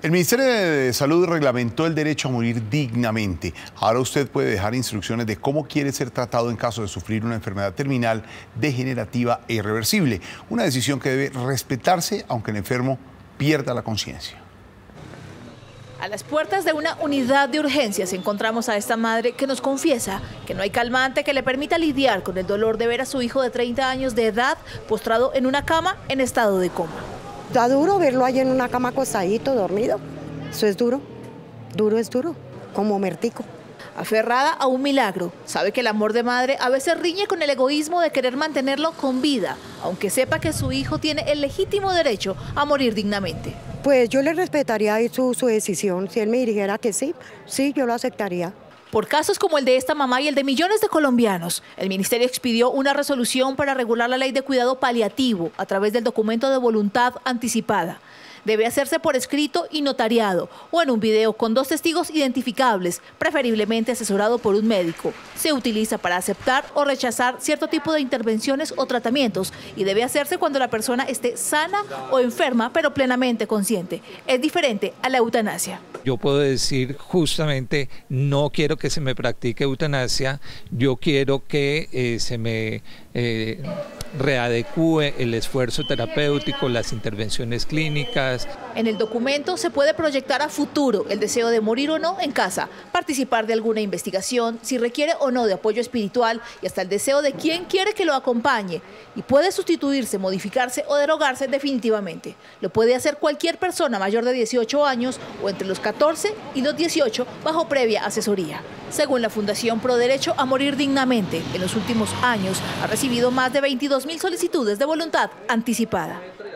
El Ministerio de Salud reglamentó el derecho a morir dignamente. Ahora usted puede dejar instrucciones de cómo quiere ser tratado en caso de sufrir una enfermedad terminal, degenerativa e irreversible. Una decisión que debe respetarse aunque el enfermo pierda la conciencia. A las puertas de una unidad de urgencias encontramos a esta madre que nos confiesa que no hay calmante que le permita lidiar con el dolor de ver a su hijo de 30 años de edad postrado en una cama en estado de coma. Da duro verlo ahí en una cama acostadito, dormido. Eso es duro, es duro, como mertico. Aferrada a un milagro, sabe que el amor de madre a veces riñe con el egoísmo de querer mantenerlo con vida, aunque sepa que su hijo tiene el legítimo derecho a morir dignamente. Pues yo le respetaría su decisión. Si él me dijera que sí, yo lo aceptaría. Por casos como el de esta mamá y el de millones de colombianos, el ministerio expidió una resolución para regular la ley de cuidado paliativo a través del documento de voluntad anticipada. Debe hacerse por escrito y notariado o en un video con 2 testigos identificables, preferiblemente asesorado por un médico. Se utiliza para aceptar o rechazar cierto tipo de intervenciones o tratamientos y debe hacerse cuando la persona esté sana o enferma, pero plenamente consciente. Es diferente a la eutanasia. Yo puedo decir justamente, no quiero que se me practique eutanasia, yo quiero que se me readecúe el esfuerzo terapéutico, las intervenciones clínicas. En el documento se puede proyectar a futuro el deseo de morir o no en casa, participar de alguna investigación, si requiere o no de apoyo espiritual y hasta el deseo de quién quiere que lo acompañe. Y puede sustituirse, modificarse o derogarse definitivamente. Lo puede hacer cualquier persona mayor de 18 años o entre los 14 y los 18 bajo previa asesoría. Según la Fundación Pro Derecho a Morir Dignamente, en los últimos años ha recibido más de 22.000 solicitudes de voluntad anticipada.